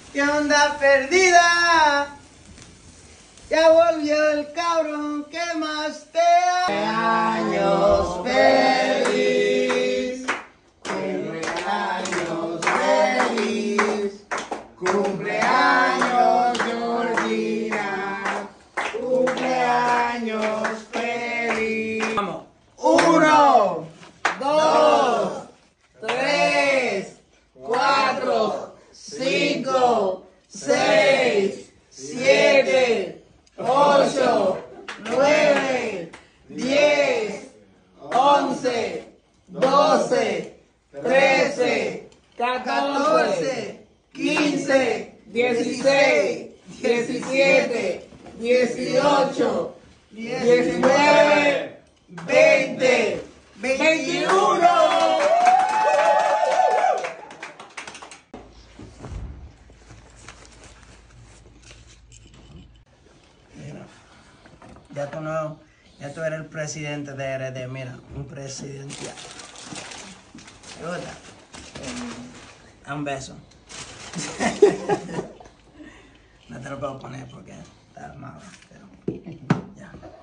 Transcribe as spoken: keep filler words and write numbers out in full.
¿Qué onda perdida? Ya volvió el cabrón que más te ama. Años feliz, cumpleaños feliz, cumpleaños Georgina, cumpleaños feliz. Vamos, uno, dos, tres, cuatro, cinco, seis, siete, ocho, nueve, diez, once, doce, trece, catorce, quince, dieciséis, diecisiete, dieciocho, diecinueve, veinte, veintiuno. Mira, ya tú no, ya tú eres el presidente de R D, mira, un presidente. ¿Te gusta? Eh, un beso. No te lo puedo poner porque está malo, pero ya.